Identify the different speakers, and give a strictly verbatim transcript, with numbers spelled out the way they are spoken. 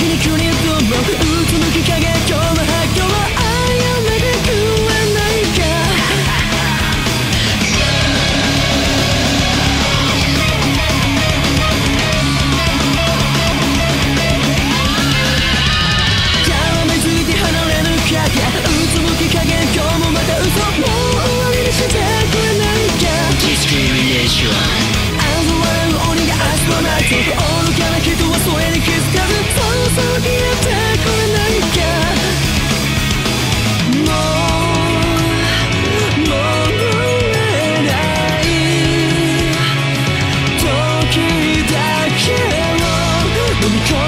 Speaker 1: 皮肉にどうもうつむき影今日の発狂はあやめてくれないかざわめついて離れる影うつむき影今日もまた嘘もう終わりにしてくれないかディスクリミネーション鬼がアストロナイト愚かな人はそれに気づかずそうそう消えてくれないかもう戻れない時だけを飲み込